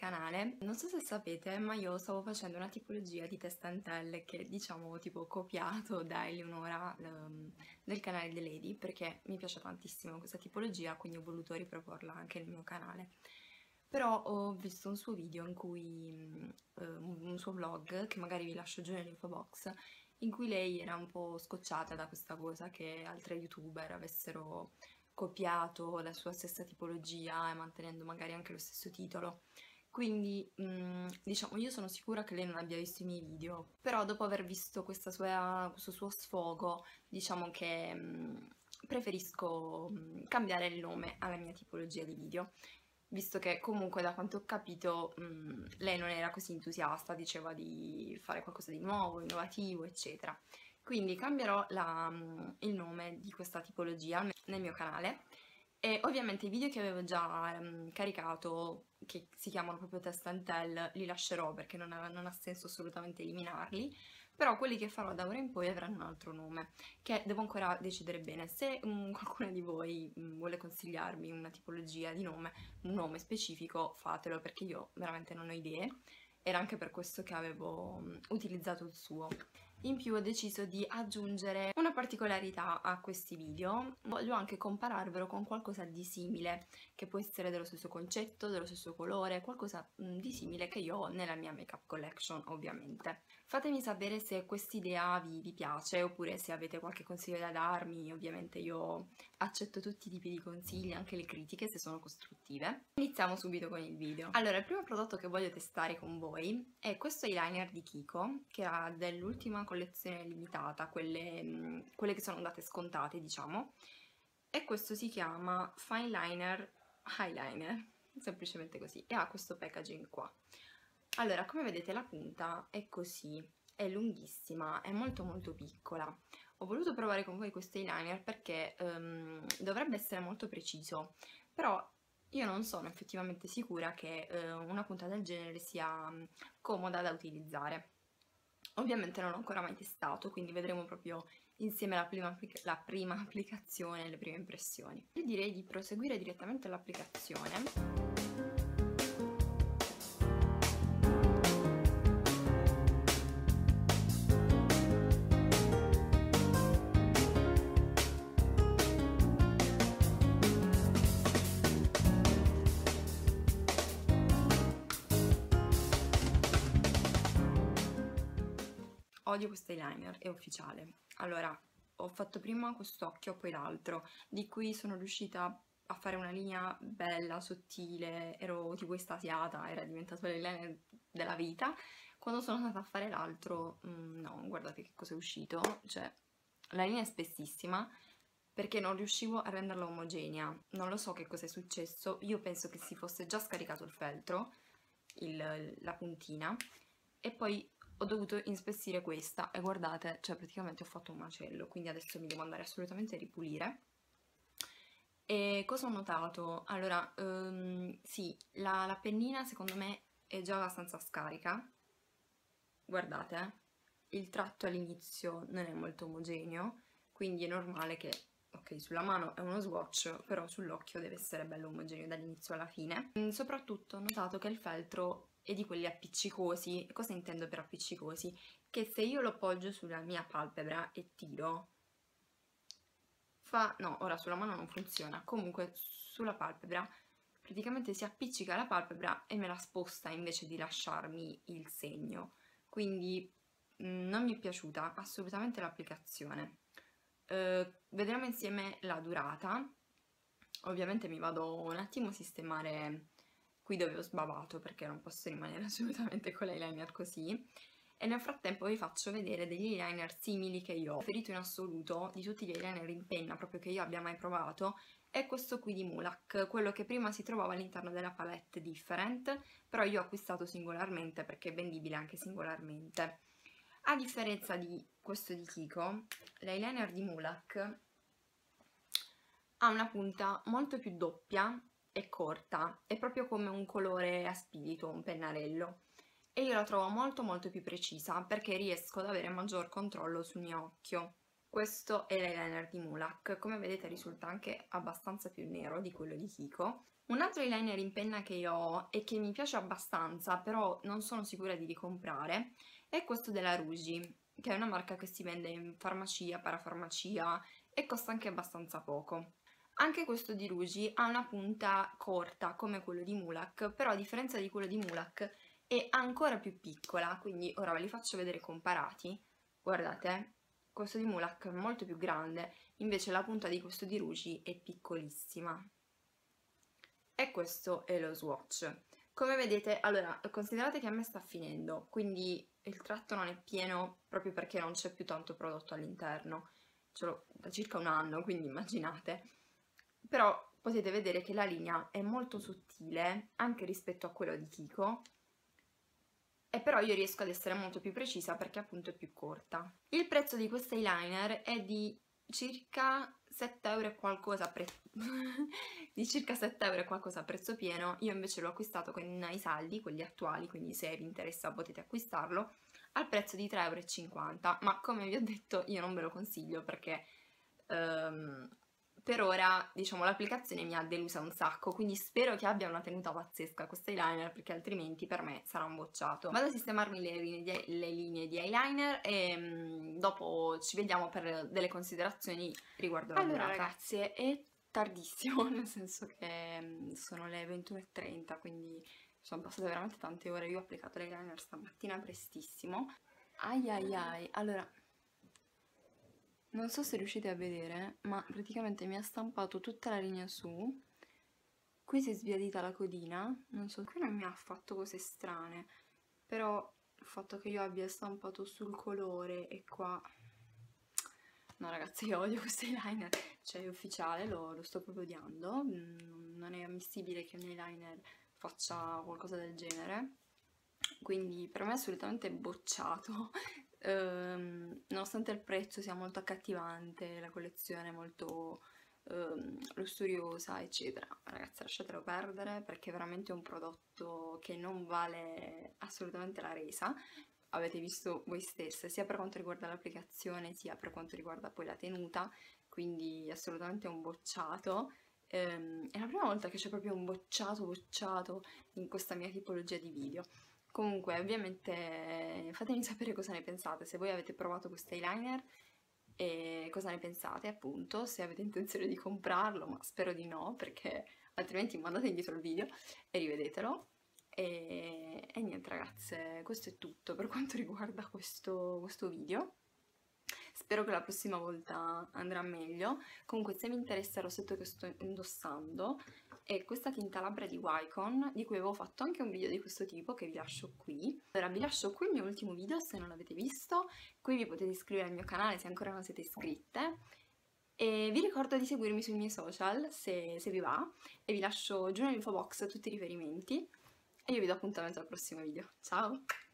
canale. Non so se sapete, ma io stavo facendo una tipologia di testantelle che diciamo tipo copiato da Eleonora nel canale The Lady, perché mi piace tantissimo questa tipologia, quindi ho voluto riproporla anche nel mio canale. Però ho visto un suo video in cui, un suo vlog, che magari vi lascio giù nell'info box, in cui lei era un po' scocciata da questa cosa che altre youtuber avessero copiato la sua stessa tipologia e mantenendo magari anche lo stesso titolo. Quindi, diciamo, io sono sicura che lei non abbia visto i miei video, però dopo aver visto questo suo sfogo, diciamo che preferisco cambiare il nome alla mia tipologia di video, visto che comunque da quanto ho capito lei non era così entusiasta, diceva di fare qualcosa di nuovo, innovativo, eccetera. Quindi cambierò il nome di questa tipologia nel mio canale e ovviamente i video che avevo già caricato, che si chiamano proprio Test and Tell, li lascerò perché non ha senso assolutamente eliminarli, però quelli che farò da ora in poi avranno un altro nome, che devo ancora decidere bene. Se qualcuno di voi vuole consigliarmi una tipologia di nome, un nome specifico, fatelo perché io veramente non ho idee. Era anche per questo che avevo utilizzato il suo. In più ho deciso di aggiungere una particolarità a questi video, voglio anche compararvelo con qualcosa di simile, che può essere dello stesso concetto, dello stesso colore, qualcosa di simile che io ho nella mia makeup collection ovviamente. Fatemi sapere se quest'idea vi piace oppure se avete qualche consiglio da darmi, ovviamente io accetto tutti i tipi di consigli, anche le critiche se sono costruttive. Iniziamo subito con il video. Allora, il primo prodotto che voglio testare con voi è questo eyeliner di Kiko, che era dell'ultima collezione limitata, quelle che sono andate scontate, diciamo, e questo si chiama Fine Liner Eyeliner, semplicemente così, e ha questo packaging qua. Allora, come vedete la punta è così, è lunghissima, è molto molto piccola. Ho voluto provare con voi questo eyeliner perché dovrebbe essere molto preciso, però io non sono effettivamente sicura che una punta del genere sia comoda da utilizzare. Ovviamente non l'ho ancora mai testato, quindi vedremo proprio insieme la prima applicazione, le prime impressioni. Io direi di proseguire direttamente all'applicazione. Odio questo eyeliner, è ufficiale. Allora, ho fatto prima quest'occhio, poi l'altro, di cui sono riuscita a fare una linea bella, sottile, ero tipo estasiata, era diventato l'eyeliner della vita. Quando sono andata a fare l'altro, no, guardate che cosa è uscito, cioè la linea è spessissima perché non riuscivo a renderla omogenea. Non lo so che cosa è successo, io penso che si fosse già scaricato il feltro, la puntina, e poi ho dovuto inspessire questa e guardate, cioè praticamente ho fatto un macello, quindi adesso mi devo andare assolutamente a ripulire. E cosa ho notato? Allora, sì, la pennina secondo me è già abbastanza scarica, guardate, il tratto all'inizio non è molto omogeneo, quindi è normale che, ok, sulla mano è uno swatch, però sull'occhio deve essere bello omogeneo dall'inizio alla fine. Soprattutto ho notato che il feltro è di quelli appiccicosi. Cosa intendo per appiccicosi? Che se io lo appoggio sulla mia palpebra e tiro, no, ora sulla mano non funziona, comunque sulla palpebra praticamente si appiccica la palpebra e me la sposta invece di lasciarmi il segno, quindi non mi è piaciuta assolutamente l'applicazione. Vedremo insieme la durata. Ovviamente mi vado un attimo a sistemare qui dove ho sbavato perché non posso rimanere assolutamente con l'eyeliner così, e nel frattempo vi faccio vedere degli eyeliner simili che io ho preferito in assoluto di tutti gli eyeliner in penna proprio che io abbia mai provato. È questo qui di Mulac, quello che prima si trovava all'interno della palette Different, però io ho acquistato singolarmente perché è vendibile anche singolarmente. A differenza di questo di Kiko, l'eyeliner di Mulac ha una punta molto più doppia e corta, è proprio come un colore a spirito, un pennarello, e io la trovo molto molto più precisa perché riesco ad avere maggior controllo sul mio occhio. Questo è l'eyeliner di Mulac, come vedete risulta anche abbastanza più nero di quello di Kiko. Un altro eyeliner in penna che io ho e che mi piace abbastanza, però non sono sicura di ricomprare, è questo della Rougi, che è una marca che si vende in farmacia, parafarmacia e costa anche abbastanza poco. Anche questo di Rougi ha una punta corta come quello di Mulac, però a differenza di quello di Mulac è ancora più piccola, quindi ora ve li faccio vedere comparati. Guardate, questo di Mulac è molto più grande, invece la punta di questo di Rougi è piccolissima. E questo è lo swatch. Come vedete, allora, considerate che a me sta finendo, quindi il tratto non è pieno proprio perché non c'è più tanto prodotto all'interno. Ce l'ho da circa un anno, quindi immaginate. Però potete vedere che la linea è molto sottile, anche rispetto a quello di Kiko, e però io riesco ad essere molto più precisa perché appunto è più corta. Il prezzo di questo eyeliner è di circa 7 euro e qualcosa di circa 7 euro e qualcosa a prezzo pieno. Io invece l'ho acquistato con i saldi, quelli attuali, quindi se vi interessa potete acquistarlo al prezzo di 3,50 euro, ma come vi ho detto io non ve lo consiglio perché per ora, diciamo, l'applicazione mi ha delusa un sacco, quindi spero che abbia una tenuta pazzesca questo eyeliner, perché altrimenti per me sarà un bocciato. Vado a sistemarmi le linee di eyeliner e dopo ci vediamo per delle considerazioni riguardo la durata. Allora ragazzi, è tardissimo, nel senso che sono le 21:30, quindi sono passate veramente tante ore. Io ho applicato l'eyeliner stamattina prestissimo. Ai ai ai, allora... Non so se riuscite a vedere, ma praticamente mi ha stampato tutta la linea su. Qui si è sbiadita la codina, non so, qui non mi ha fatto cose strane, però il fatto che io abbia stampato sul colore e qua... No ragazzi, io odio questo eyeliner, cioè è ufficiale, lo sto proprio odiando, non è ammissibile che un eyeliner faccia qualcosa del genere, quindi per me è assolutamente bocciato. Nonostante il prezzo sia molto accattivante, la collezione è molto lussuriosa, eccetera, ragazzi lasciatelo perdere perché è veramente un prodotto che non vale assolutamente la resa. Avete visto voi stesse, sia per quanto riguarda l'applicazione, sia per quanto riguarda poi la tenuta, quindi assolutamente un bocciato. È la prima volta che c'è proprio un bocciato in questa mia tipologia di video. Comunque, ovviamente fatemi sapere cosa ne pensate, se voi avete provato questo eyeliner e cosa ne pensate, appunto, se avete intenzione di comprarlo, ma spero di no, perché altrimenti mandate indietro il video e rivedetelo. E niente ragazze, questo è tutto per quanto riguarda questo video. Spero che la prossima volta andrà meglio. Comunque se vi interessa il rossetto che sto indossando è questa tinta labbra di Wycon, di cui avevo fatto anche un video di questo tipo che vi lascio qui. Allora vi lascio qui il mio ultimo video se non l'avete visto, qui vi potete iscrivere al mio canale se ancora non siete iscritte. E vi ricordo di seguirmi sui miei social se vi va e vi lascio giù nell'info box tutti i riferimenti e io vi do appuntamento al prossimo video. Ciao!